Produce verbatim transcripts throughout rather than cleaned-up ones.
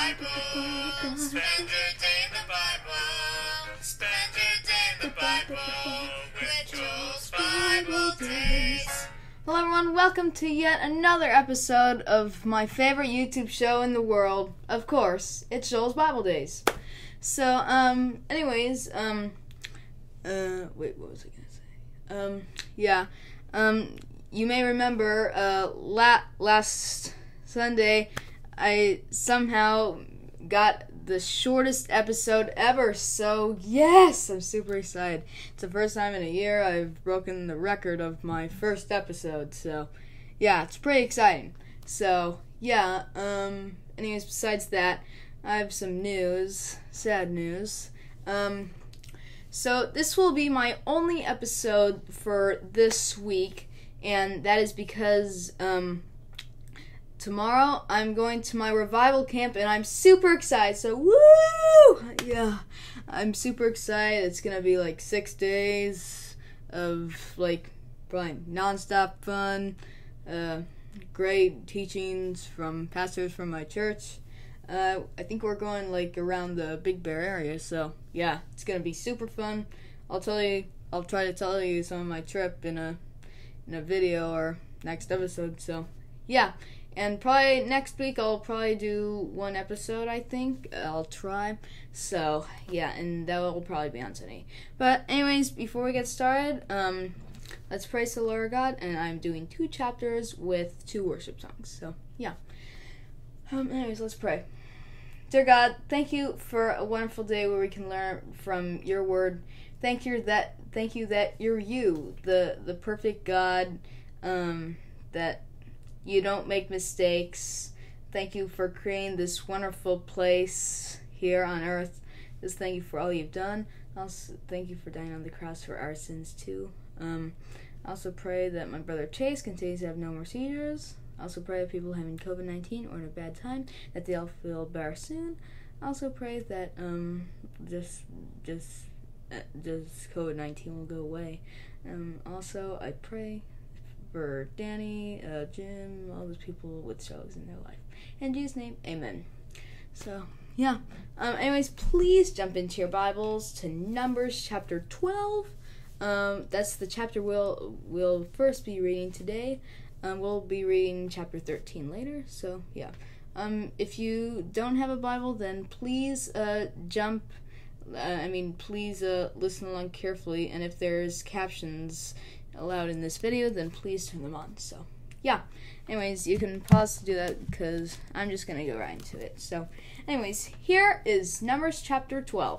Bible. Spend your day in the Bible. Spend your day in the Bible with Joel's Bible Days. Hello everyone, welcome to yet another episode of my favorite YouTube show in the world. Of course, it's Joel's Bible Days. So, um, anyways, um, uh, wait, what was I gonna say? Um, yeah, um, you may remember, uh, la- last Sunday, I somehow got the shortest episode ever, so yes, I'm super excited. It's the first time in a year I've broken the record of my first episode, so yeah, it's pretty exciting. So, yeah, um, anyways, besides that, I have some news, sad news. Um, so this will be my only episode for this week, and that is because, um, tomorrow, I'm going to my revival camp, and I'm super excited, so woo! Yeah, I'm super excited. It's going to be like six days of, like, probably nonstop fun, uh, great teachings from pastors from my church. Uh, I think we're going, like, around the Big Bear area, so, yeah, it's going to be super fun. I'll tell you, I'll try to tell you some of my trip in a, in a video or next episode, so, yeah. And probably next week I'll probably do one episode, I think. I'll try. So, yeah, and that will probably be on Sunday. But anyways, before we get started, um, let's praise the Lord God. And I'm doing two chapters with two worship songs. So, yeah. Um, anyways, let's pray. Dear God, thank you for a wonderful day where we can learn from your word. Thank you that thank you that you're you, the the perfect God, um, that you don't make mistakes. Thank you for creating this wonderful place here on earth. Just thank you for all you've done. Also, thank you for dying on the cross for our sins too. Um, I also pray that my brother Chase continues to have no more seizures. I also pray that people having covid nineteen or in a bad time, that they all feel better soon. I also pray that um, just just uh, just covid nineteen will go away. Um, also, I pray for Danny, uh, Jim, all those people with struggles in their life. In Jesus' name, amen. So, yeah. Um, anyways, please jump into your Bibles to Numbers chapter twelve. Um, that's the chapter we'll, we'll first be reading today. Um, we'll be reading chapter thirteen later, so, yeah. Um, if you don't have a Bible, then please, uh, jump, uh, I mean, please, uh, listen along carefully, and if there's captions allowed in this video, then please turn them on. So, yeah. Anyways, you can pause to do that because I'm just going to go right into it. So, anyways, here is Numbers chapter twelve.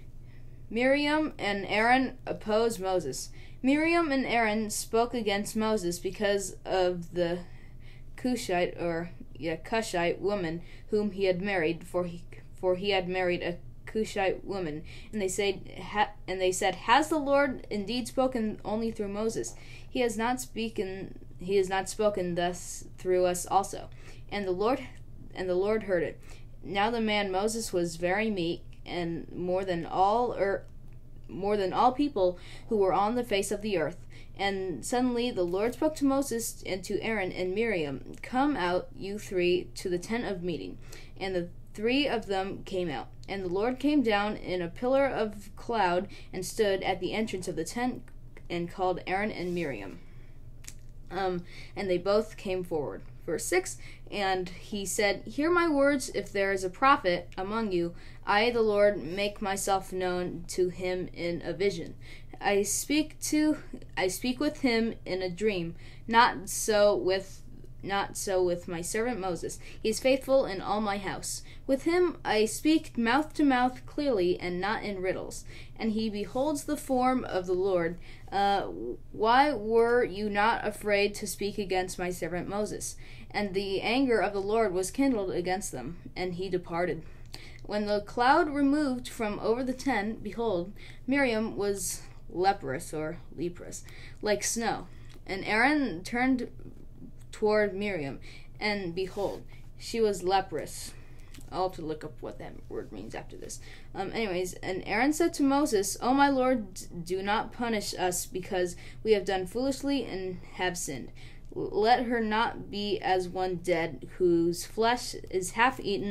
Miriam and Aaron oppose Moses. Miriam and Aaron spoke against Moses because of the Cushite, or yeah, Cushite woman whom he had married, for he, for he had married a Cushite woman, and they said, ha, and they said, "Has the Lord indeed spoken only through Moses? He has not spoken. He has not spoken thus through us also." And the Lord, and the Lord heard it. Now the man Moses was very meek, and more than all, or more than all people who were on the face of the earth. And suddenly the Lord spoke to Moses and to Aaron and Miriam, "Come out, you three, to the tent of meeting." And the three of them came out. And the Lord came down in a pillar of cloud and stood at the entrance of the tent and called Aaron and Miriam. Um, and they both came forward. Verse six, and he said, "Hear my words, if there is a prophet among you, I, the Lord, make myself known to him in a vision. I speak to, I speak with him in a dream, not so with Not so with my servant Moses. He is faithful in all my house. With him I speak mouth to mouth clearly and not in riddles. And he beholds the form of the Lord. Uh, why were you not afraid to speak against my servant Moses?" And the anger of the Lord was kindled against them, and he departed. When the cloud removed from over the tent, behold, Miriam was leprous, or leprous, like snow. And Aaron turned toward Miriam, and behold, she was leprous. I'll have to look up what that word means after this. Um, anyways, and Aaron said to Moses, "O my Lord, do not punish us because we have done foolishly and have sinned. Let her not be as one dead, whose flesh is half eaten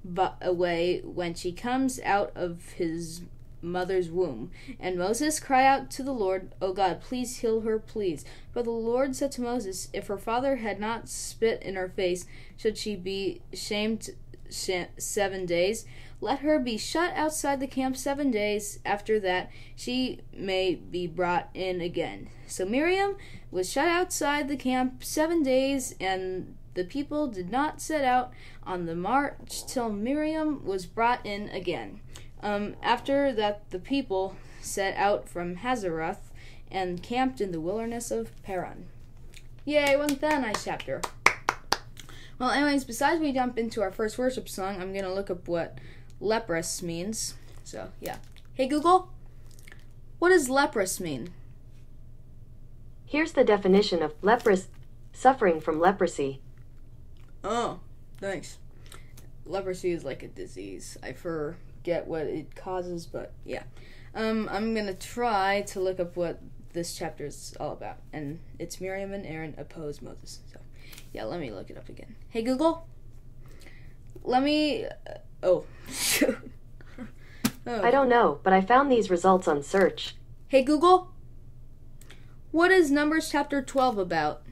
bu- away when she comes out of his mother's womb. And Moses cried out to the Lord, O God, please heal her, please. But the Lord said to Moses, if her father had not spit in her face, should she be shamed sh- seven days? Let her be shut outside the camp seven days. After that, she may be brought in again. So Miriam was shut outside the camp seven days, and the people did not set out on the march till Miriam was brought in again. Um, after that, the people set out from Hazeroth and camped in the wilderness of Paran. Yay, wasn't that a nice chapter? Well, anyways, besides we jump into our first worship song, I'm going to look up what leprous means. So, yeah. Hey, Google, what does leprous mean? Here's the definition of leprous: suffering from leprosy. Oh, thanks. Leprosy is like a disease. I forget what it causes, but yeah. Um, I'm going to try to look up what this chapter is all about. And it's Miriam and Aaron oppose Moses. So, yeah, let me look it up again. Hey, Google, let me... Uh, oh, shoot. Oh. I don't know, but I found these results on search. Hey, Google, what is Numbers chapter twelve about?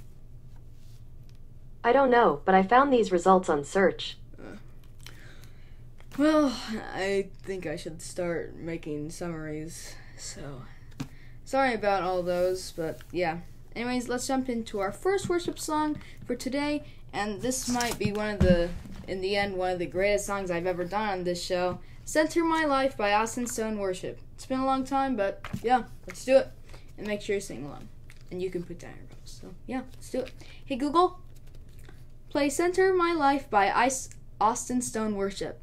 I don't know, but I found these results on search. Uh, well, I think I should start making summaries, so sorry about all those, but yeah. Anyways, let's jump into our first worship song for today, and this might be one of the, in the end, one of the greatest songs I've ever done on this show, Center My Life by Austin Stone Worship. It's been a long time, but yeah, let's do it, and make sure you sing along, and you can put down your rolls, so yeah, let's do it. Hey, Google, play Center My Life by Ice Austin Stone Worship.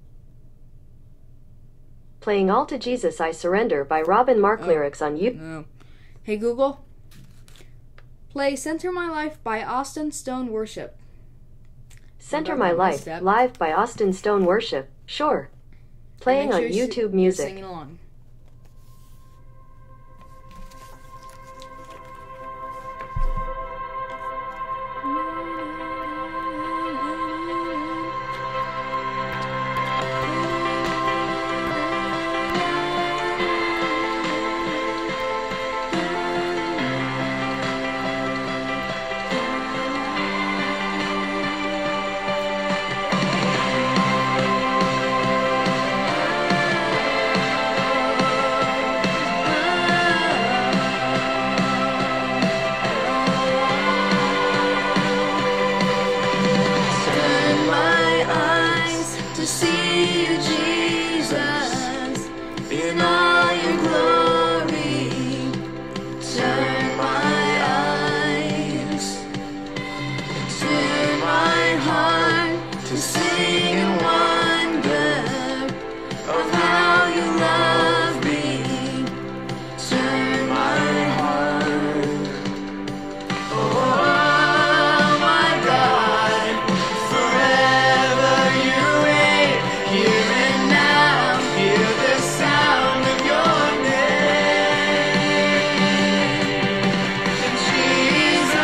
Playing All to Jesus I Surrender by Robin Mark Oh, lyrics on YouTube. No. Hey, Google, play Center My Life by Austin Stone Worship. Center About My that Life, step. live by Austin Stone Worship. Sure. And Playing make on sure you- YouTube you're Music. Singing along. Turn my eyes to see you, Jesus, in all your glory. Turn my eyes, turn my heart to sing in wonder of how you love me. Turn my heart, oh my God, forever you reign, here and now, hear the sound of your name. Jesus,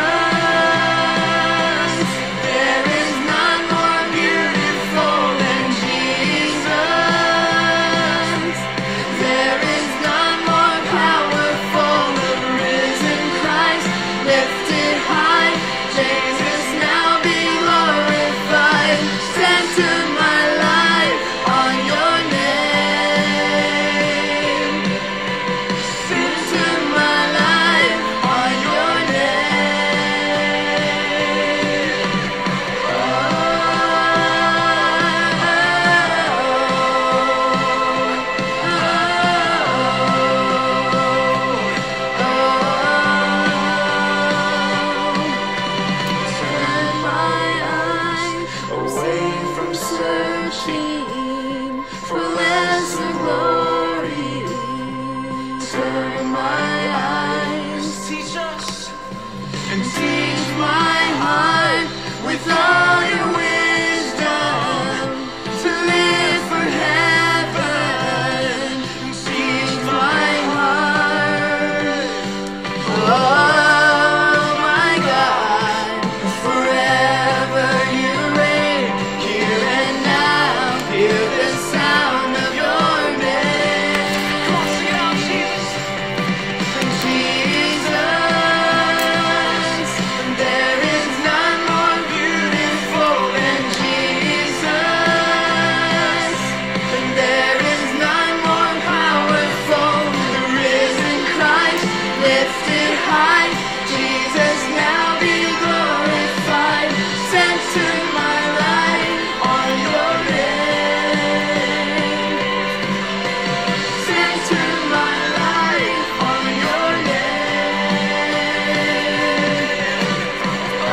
there is none more beautiful than Jesus. There is none more powerful, the risen Christ, lifted high. Jesus, now be glorified. Center my life on your name. Center my life on your name. Turn my eyes away from searching for lesser glory. Turn my eyes, teach us, and teach my heart with all your wisdom to live for heaven. Teach my heart, oh my God, forever you reign, here and now. center my life on your name. Center my life on your name. Oh,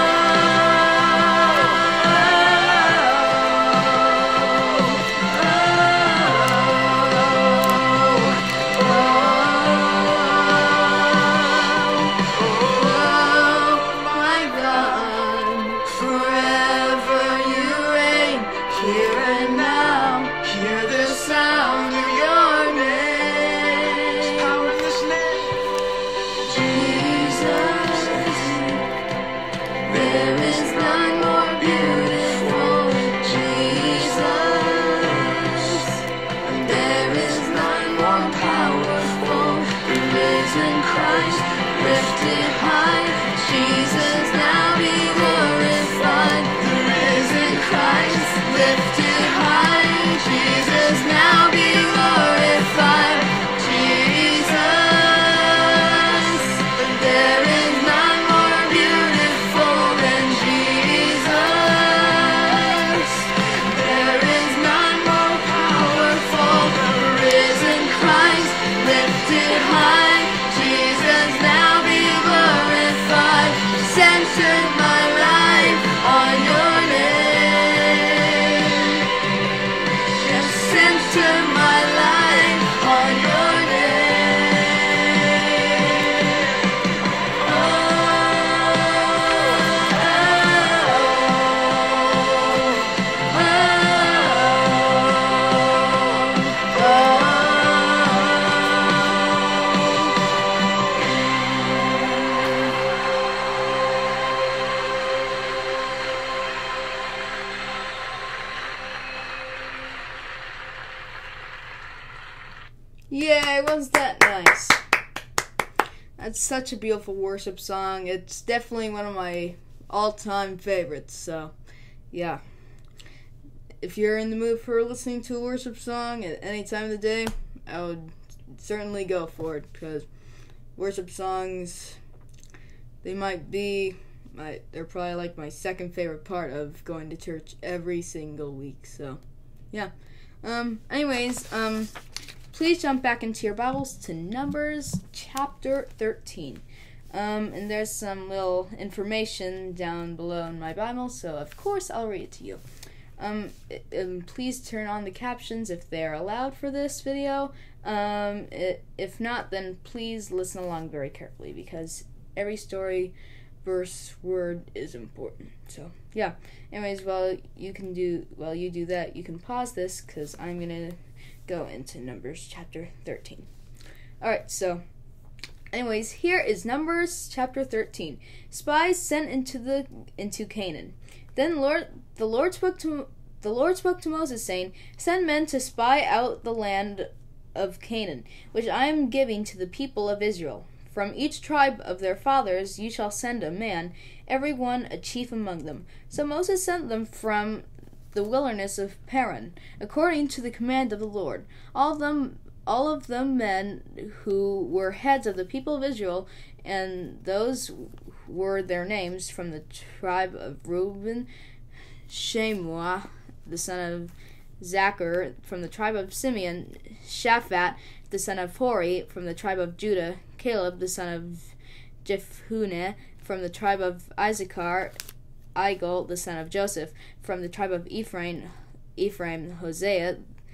lifted high, Jesus now be glorified. The risen Christ, lifted high, Jesus now be glorified. Jesus, there is none more beautiful than Jesus. There is none more powerful. The risen Christ, lifted high, Jesus now be glorified. Center my life on your name. Yes, center my life on your name. Oh, oh, oh, oh, oh. Yay, wasn't that nice? That's such a beautiful worship song. It's definitely one of my all-time favorites, so yeah. If you're in the mood for listening to a worship song at any time of the day, I would certainly go for it, because worship songs, they might be, my, they're probably like my second favorite part of going to church every single week, so yeah. Um, anyways, um... please jump back into your Bibles to Numbers chapter thirteen. Um, and there's some little information down below in my Bible, so of course I'll read it to you. Um, um please turn on the captions if they're allowed for this video. Um, it, if not, then please listen along very carefully, because every story, verse, word is important. So yeah. Anyways, while you can do while you do that, you can pause this, because I'm gonna go into Numbers chapter thirteen. Alright, so anyways, here is Numbers chapter thirteen. Spies sent into the into Canaan. Then Lord the Lord spoke to the Lord spoke to Moses, saying, send men to spy out the land of Canaan, which I am giving to the people of Israel. From each tribe of their fathers you shall send a man, every one a chief among them. So Moses sent them from the wilderness of Paran, according to the command of the Lord. All of them, all of the men who were heads of the people of Israel, and those were their names, from the tribe of Reuben, Shemua, the son of Zachar; from the tribe of Simeon, Shaphat, the son of Hori; from the tribe of Judah, Caleb, the son of Jephunneh; from the tribe of Issachar, Igal, the son of Joseph; from the tribe of Ephraim, Ephraim, Hosea,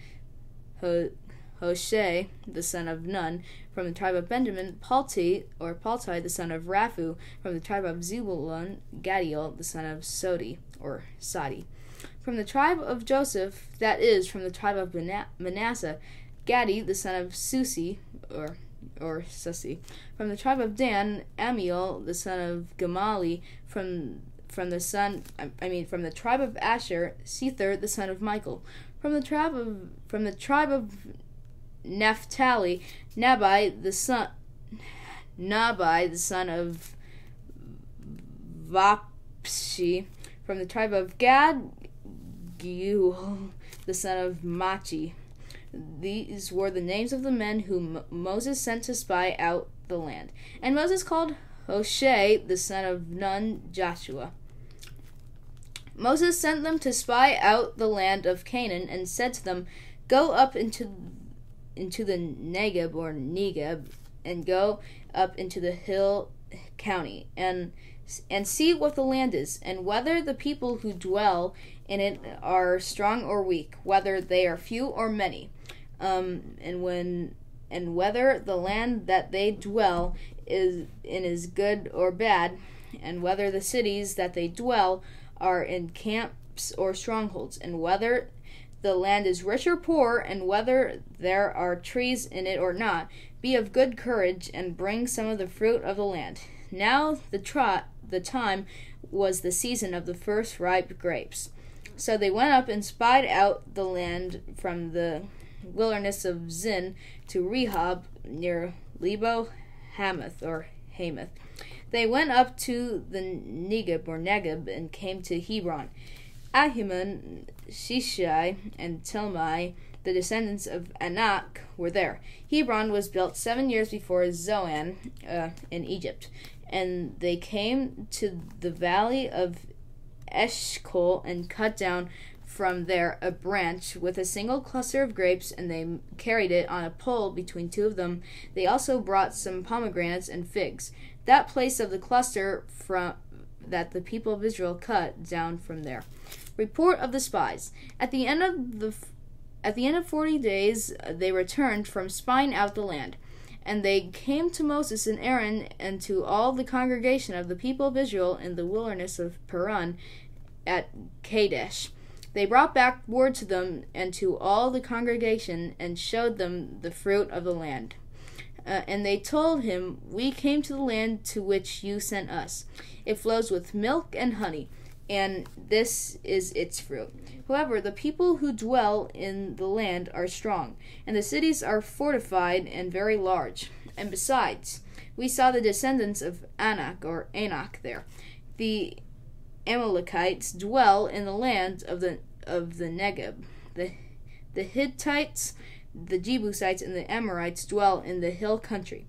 Ho, Hoshea, the son of Nun; from the tribe of Benjamin, Palti, or Palti, the son of Raphu; from the tribe of Zebulun, Gadiel, the son of Sodi, or Sadi; from the tribe of Joseph, that is, from the tribe of Manasseh, Gadi, the son of Susi, or or Susi; from the tribe of Dan, Amiel, the son of Gamali; from From the son, I mean, from the tribe of Asher, Sethur, the son of Michael; from the tribe of from the tribe of Naphtali, Nabai, the son, Nabai, the son of Vapshi; from the tribe of Gad, Geuel, the son of Machi. These were the names of the men whom Moses sent to spy out the land. And Moses called Hoshea, the son of Nun, Joshua. Moses sent them to spy out the land of Canaan and said to them, Go up into into the Negeb or Negeb and go up into the hill country and and see what the land is, and whether the people who dwell in it are strong or weak, whether they are few or many, um, and when and whether the land that they dwell is in is good or bad, and whether the cities that they dwell are in camps or strongholds, and whether the land is rich or poor, and whether there are trees in it or not. Be of good courage, and bring some of the fruit of the land. Now the trot, the time was the season of the first ripe grapes. So they went up and spied out the land from the wilderness of Zin to Rehob near Lebo Hamath or Hamath. They went up to the Negeb or Negeb and came to Hebron. Ahiman, Shishai, and Tilmai, the descendants of Anak, were there. Hebron was built seven years before Zoan uh, in Egypt. And they came to the valley of Eshcol and cut down from there a branch with a single cluster of grapes, and they carried it on a pole between two of them. They also brought some pomegranates and figs. That place of the cluster from that the people of Israel cut down from there. Report of the spies. At the end of the at the end of forty days, they returned from spying out the land. And they came to Moses and Aaron and to all the congregation of the people of Israel in the wilderness of Paran at Kadesh. They brought back word to them and to all the congregation and showed them the fruit of the land. Uh, and they told him, We came to the land to which you sent us. It flows with milk and honey, and this is its fruit. However, the people who dwell in the land are strong, and the cities are fortified and very large. And besides, we saw the descendants of Anak or Anak there. The Amalekites dwell in the land of the of the Negeb. The the Hittites, the Jebusites, and the Amorites dwell in the hill country.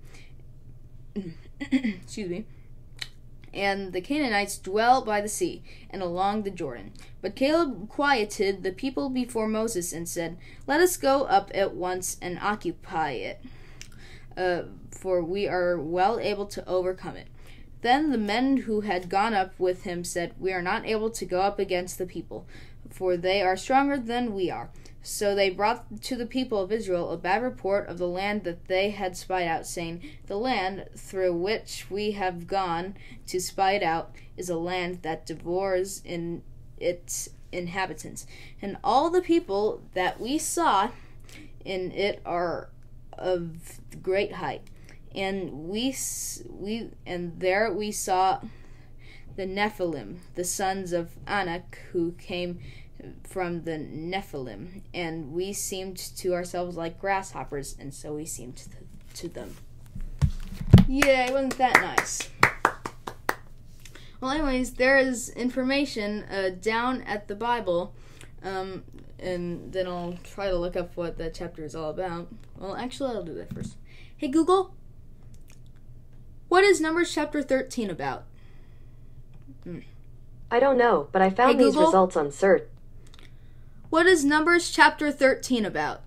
Excuse me. And the Canaanites dwell by the sea and along the Jordan. But Caleb quieted the people before Moses and said, Let us go up at once and occupy it, uh, for we are well able to overcome it. Then the men who had gone up with him said, We are not able to go up against the people, for they are stronger than we are. So they brought to the people of Israel a bad report of the land that they had spied out, saying, The land through which we have gone to spy it out is a land that devours in its inhabitants. And all the people that we saw in it are of great height. And we we and there we saw the Nephilim, the sons of Anak, who came from the Nephilim, and we seemed to ourselves like grasshoppers, and so we seemed to, to them. Yay, wasn't that nice? Well, anyways, there is information uh, down at the Bible, um, and then I'll try to look up what the chapter is all about. Well, actually, I'll do that first. Hey, Google, what is Numbers chapter thirteen about? Hmm. I don't know, but I found Hey, these Google? results on Search. What is Numbers chapter thirteen about?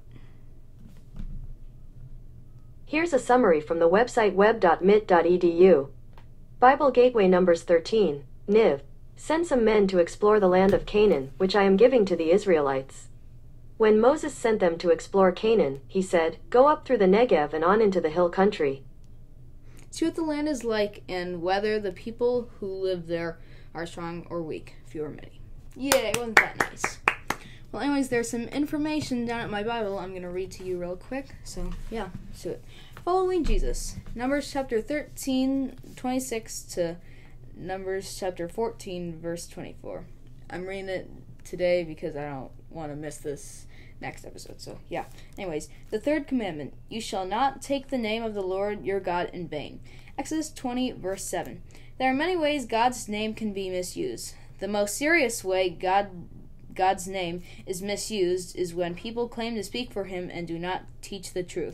Here's a summary from the website web dot mit dot e d u. Bible Gateway Numbers thirteen, Niv. Send some men to explore the land of Canaan, which I am giving to the Israelites. When Moses sent them to explore Canaan, he said, Go up through the Negev and on into the hill country. See what the land is like, and whether the people who live there are strong or weak, few or many. Yay, wasn't that nice? Well, anyways, there's some information down at my Bible I'm going to read to you real quick. So, yeah, let's do it. Following Jesus. Numbers chapter thirteen, twenty-six to Numbers chapter fourteen, verse twenty-four. I'm reading it today because I don't want to miss this next episode. So, yeah. Anyways, the third commandment. You shall not take the name of the Lord your God in vain. Exodus twenty, verse seven. There are many ways God's name can be misused. The most serious way God God's name is misused is when people claim to speak for him and do not teach the truth.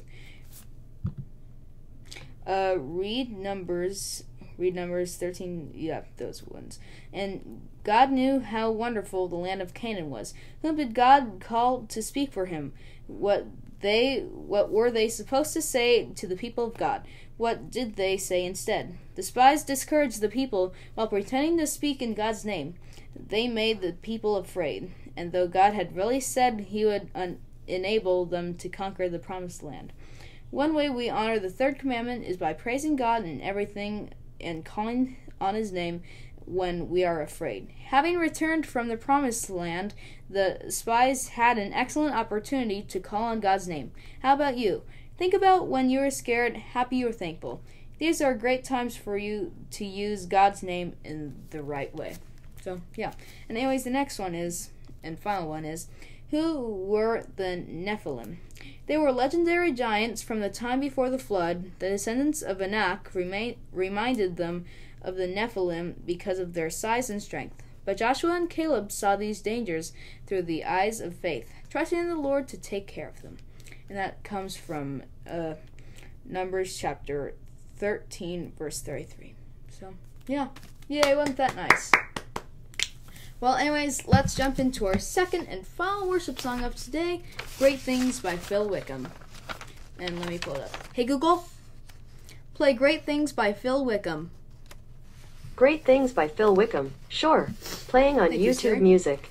Uh, read Numbers, read Numbers thirteen, yeah, those ones. And God knew how wonderful the land of Canaan was. Whom did God call to speak for him? What they what were they supposed to say to the people of God? What did they say instead? The spies discouraged the people while pretending to speak in God's name. They made the people afraid, and though God had really said he would un- enable them to conquer the promised land. One way we honor the third commandment is by praising God in everything and calling on his name when we are afraid. Having returned from the promised land, the spies had an excellent opportunity to call on God's name. How about you? Think about when you are scared, happy, or thankful. These are great times for you to use God's name in the right way. So, yeah. And anyways, the next one is, and final one is, who were the Nephilim? They were legendary giants from the time before the flood. The descendants of Anak remain, reminded them of the Nephilim because of their size and strength. But Joshua and Caleb saw these dangers through the eyes of faith, trusting in the Lord to take care of them. And that comes from uh, Numbers chapter thirteen, verse thirty-three. So, yeah. Yay, wasn't that nice? Well, anyways, let's jump into our second and final worship song of today, Great Things by Phil Wickham. And let me pull it up. Hey, Google, play Great Things by Phil Wickham. Great Things by Phil Wickham. Sure. Playing on Thank you, YouTube sir. Music.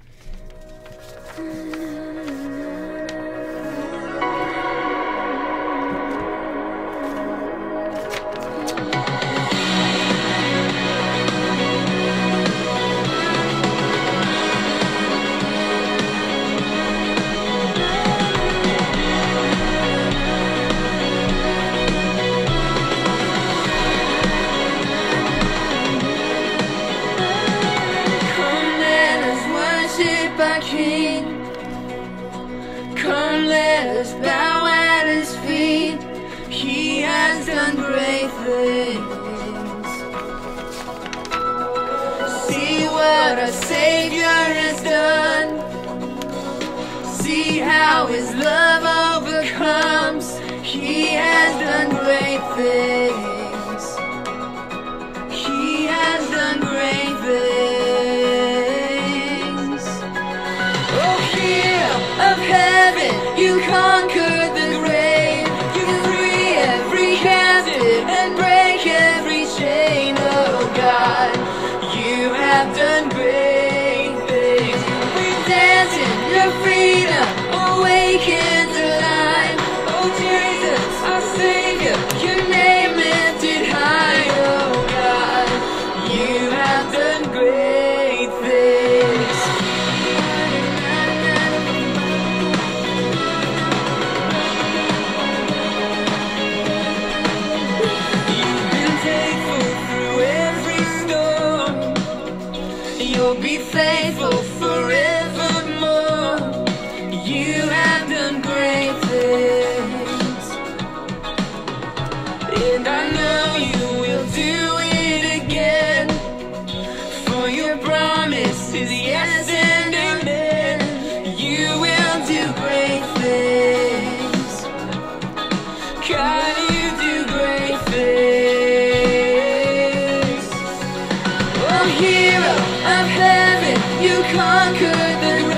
Come, let us worship our King. Come, let us bow at his feet. He has done great things. See what our Savior has done. See how his love overcomes. He has done great things. He has done great things. Oh, hero of heaven, you conquered the grave. You free every captive and break every chain. Oh God, you have done great things. We dance in your freedom, awakened alive. Oh Jesus, our Savior, your name lifted high. Oh God, you have done great things. You've been faithful through every storm. You'll be faithful forevermore. You have done great things. And I know you will do it again. For your promise is yes and amen. You will do great things. God, you do great things. Oh, hero of heaven, you conquered the grave.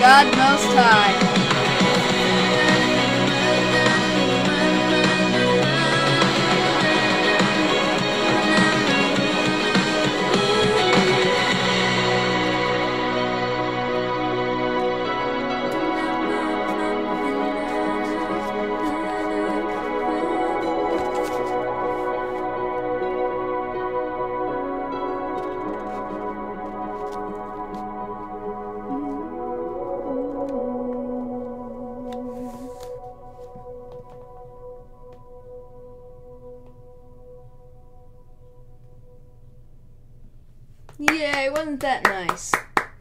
God Most High. Yay, wasn't that nice?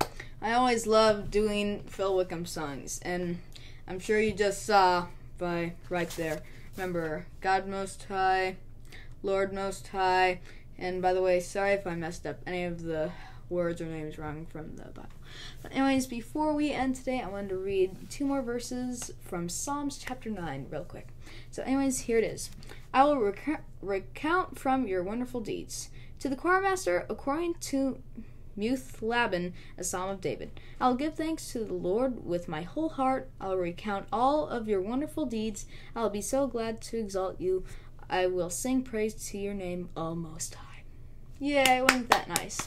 I always love doing Phil Wickham songs, and I'm sure you just saw by right there. Remember, God Most High, Lord Most High, and by the way, sorry if I messed up any of the words or names wrong from the Bible. But anyways, before we end today, I wanted to read two more verses from Psalms chapter nine real quick. So anyways, here it is. I will rec- recount from your wonderful deeds. To the choirmaster, according to Muthlabben, a psalm of David. I will give thanks to the Lord with my whole heart. I will recount all of your wonderful deeds. I will be so glad to exalt you. I will sing praise to your name, O Most High. Yay, wasn't that nice?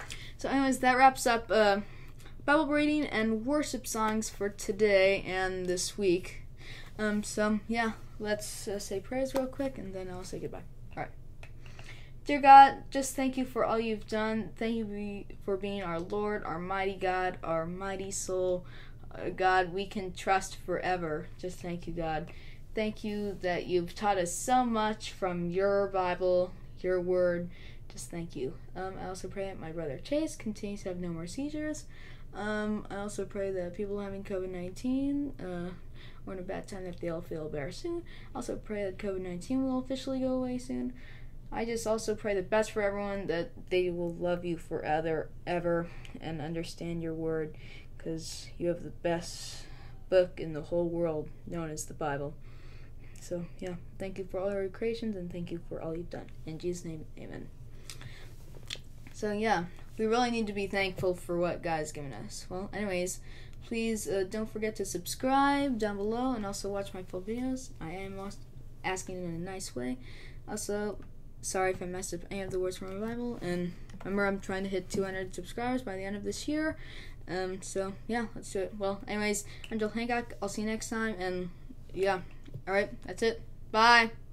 So anyways, that wraps up uh, Bible reading and worship songs for today and this week. Um, so, yeah, let's uh, say prayers real quick, and then I'll say goodbye. All right. Dear God, just thank you for all you've done. Thank you for being our Lord, our mighty God, our mighty soul. Uh, God, we can trust forever. Just thank you, God. Thank you that you've taught us so much from your Bible, your word. Just thank you. Um, I also pray that my brother Chase continues to have no more seizures. Um, I also pray that people having covid nineteen uh, or in a bad time, that they all feel better soon. I also pray that covid nineteen will officially go away soon. I just also pray the best for everyone, that they will love you forever, ever, and understand your word, because you have the best book in the whole world, known as the Bible. So, yeah, thank you for all your creations, and thank you for all you've done. In Jesus' name, amen. So, yeah, we really need to be thankful for what God's given us. Well, anyways, please uh, don't forget to subscribe down below, and also watch my full videos. I am asking in a nice way. Also, sorry if I messed up any of the words from my Bible, and remember, I'm trying to hit two hundred subscribers by the end of this year. Um, so, yeah, let's do it. Well, anyways, I'm Joel Hancock. I'll see you next time, and, yeah, alright, that's it. Bye!